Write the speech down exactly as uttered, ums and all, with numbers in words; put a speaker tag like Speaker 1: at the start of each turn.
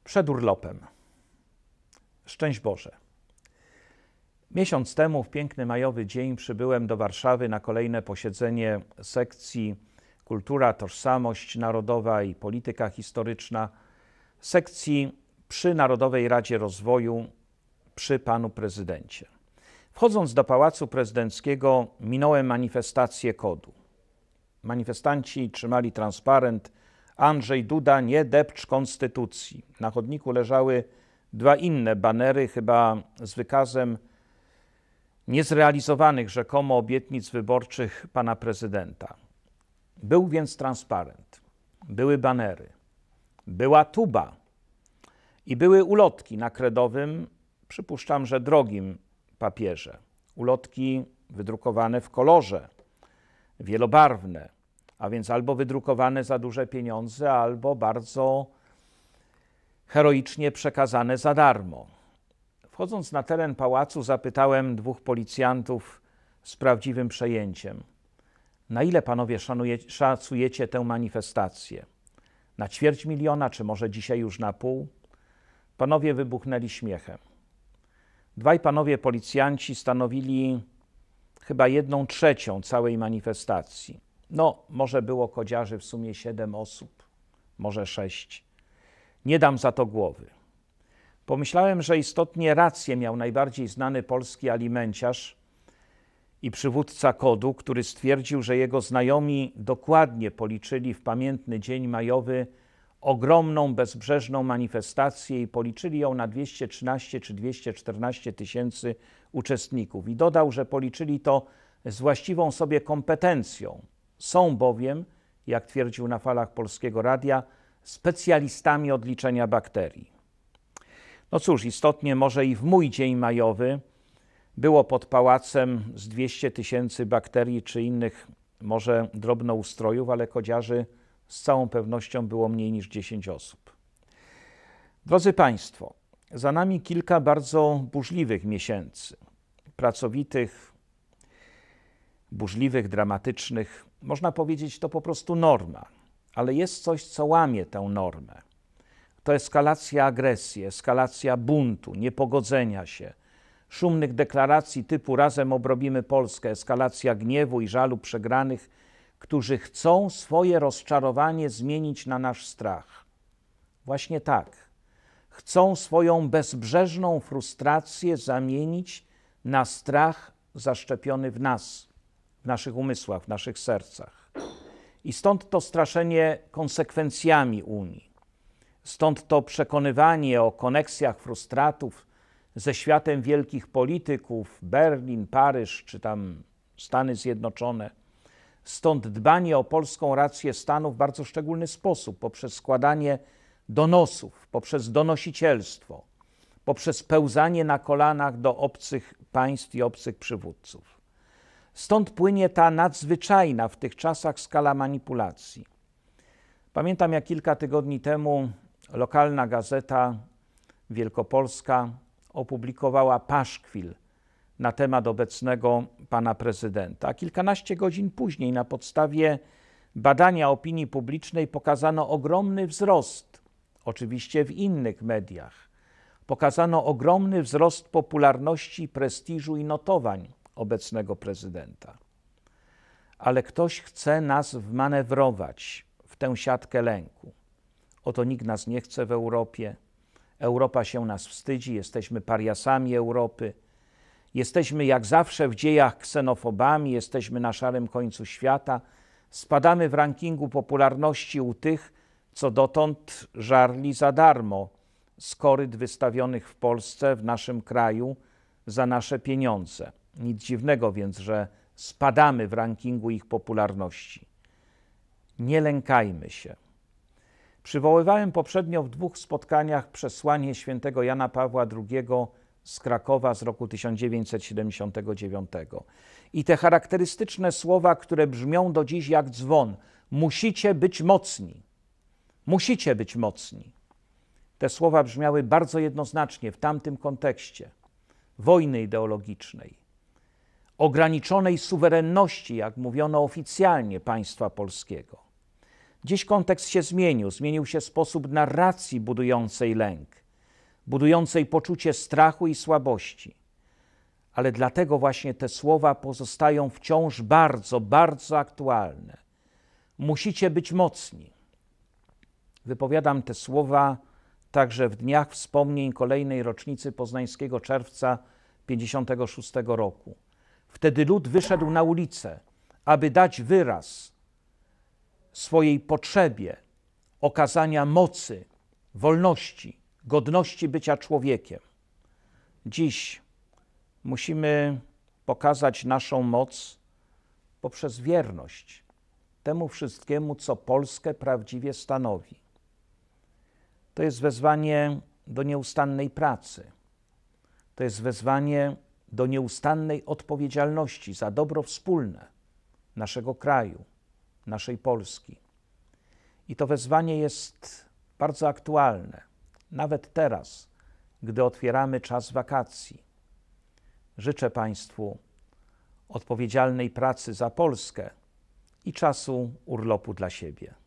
Speaker 1: Przed urlopem. Szczęść Boże. Miesiąc temu, w piękny majowy dzień, przybyłem do Warszawy na kolejne posiedzenie sekcji Kultura, Tożsamość Narodowa i Polityka Historyczna, sekcji przy Narodowej Radzie Rozwoju przy panu prezydencie. Wchodząc do Pałacu Prezydenckiego, minąłem manifestację kodu. Manifestanci trzymali transparent Andrzej Duda, nie depcz konstytucji. Na chodniku leżały dwa inne banery, chyba z wykazem niezrealizowanych rzekomo obietnic wyborczych pana prezydenta. Był więc transparent, były banery, była tuba i były ulotki na kredowym, przypuszczam, że drogim papierze. Ulotki wydrukowane w kolorze, wielobarwne, a więc albo wydrukowane za duże pieniądze, albo bardzo heroicznie przekazane za darmo. Wchodząc na teren pałacu, zapytałem dwóch policjantów z prawdziwym przejęciem: na ile panowie szanuje, szacujecie tę manifestację? Na ćwierć miliona, czy może dzisiaj już na pół? Panowie wybuchnęli śmiechem. Dwaj panowie policjanci stanowili chyba jedną trzecią całej manifestacji. No, może było kodziarzy w sumie siedem osób, może sześć. Nie dam za to głowy. Pomyślałem, że istotnie rację miał najbardziej znany polski alimenciarz i przywódca kodu, który stwierdził, że jego znajomi dokładnie policzyli w pamiętny dzień majowy ogromną, bezbrzeżną manifestację i policzyli ją na dwieście trzynaście czy dwieście czternaście tysięcy uczestników. I dodał, że policzyli to z właściwą sobie kompetencją. Są bowiem, jak twierdził na falach Polskiego Radia, specjalistami od liczenia bakterii. No cóż, istotnie może i w mój dzień majowy było pod pałacem z dwieście tysięcy bakterii czy innych może drobnoustrojów, ale kodziarzy z całą pewnością było mniej niż dziesięć osób. Drodzy Państwo, za nami kilka bardzo burzliwych miesięcy, pracowitych, burzliwych, dramatycznych. Można powiedzieć, to po prostu norma, ale jest coś, co łamie tę normę. To eskalacja agresji, eskalacja buntu, niepogodzenia się, szumnych deklaracji typu razem obrobimy Polskę, eskalacja gniewu i żalu przegranych, którzy chcą swoje rozczarowanie zmienić na nasz strach. Właśnie tak. Chcą swoją bezbrzeżną frustrację zamienić na strach zaszczepiony w nas, w naszych umysłach, w naszych sercach. I stąd to straszenie konsekwencjami Unii. Stąd to przekonywanie o koneksjach frustratów ze światem wielkich polityków, Berlin, Paryż czy tam Stany Zjednoczone. Stąd dbanie o polską rację stanu w bardzo szczególny sposób, poprzez składanie donosów, poprzez donosicielstwo, poprzez pełzanie na kolanach do obcych państw i obcych przywódców. Stąd płynie ta nadzwyczajna w tych czasach skala manipulacji. Pamiętam, jak kilka tygodni temu lokalna gazeta wielkopolska opublikowała paszkwil na temat obecnego pana prezydenta. A kilkanaście godzin później na podstawie badania opinii publicznej pokazano ogromny wzrost, oczywiście w innych mediach, pokazano ogromny wzrost popularności, prestiżu i notowań obecnego prezydenta. Ale ktoś chce nas wmanewrować w tę siatkę lęku. Oto nikt nas nie chce w Europie, Europa się nas wstydzi, jesteśmy pariasami Europy, jesteśmy jak zawsze w dziejach ksenofobami, jesteśmy na szarym końcu świata, spadamy w rankingu popularności u tych, co dotąd żarli za darmo z koryt wystawionych w Polsce, w naszym kraju, za nasze pieniądze. Nic dziwnego więc, że spadamy w rankingu ich popularności. Nie lękajmy się. Przywoływałem poprzednio w dwóch spotkaniach przesłanie świętego Jana Pawła drugiego z Krakowa z roku tysiąc dziewięćset siedemdziesiątego dziewiątego. I te charakterystyczne słowa, które brzmią do dziś jak dzwon. Musicie być mocni. Musicie być mocni. Te słowa brzmiały bardzo jednoznacznie w tamtym kontekście wojny ideologicznej, ograniczonej suwerenności, jak mówiono oficjalnie, państwa polskiego. Dziś kontekst się zmienił. Zmienił się sposób narracji budującej lęk, budującej poczucie strachu i słabości. Ale dlatego właśnie te słowa pozostają wciąż bardzo, bardzo aktualne. Musicie być mocni. Wypowiadam te słowa także w dniach wspomnień kolejnej rocznicy Poznańskiego Czerwca pięćdziesiątego szóstego roku. Wtedy lud wyszedł na ulicę, aby dać wyraz swojej potrzebie okazania mocy, wolności, godności bycia człowiekiem. Dziś musimy pokazać naszą moc poprzez wierność temu wszystkiemu, co Polskę prawdziwie stanowi. To jest wezwanie do nieustannej pracy. To jest wezwanie do nieustannej odpowiedzialności za dobro wspólne naszego kraju, naszej Polski. I to wezwanie jest bardzo aktualne, nawet teraz, gdy otwieramy czas wakacji. Życzę Państwu odpowiedzialnej pracy za Polskę i czasu urlopu dla siebie.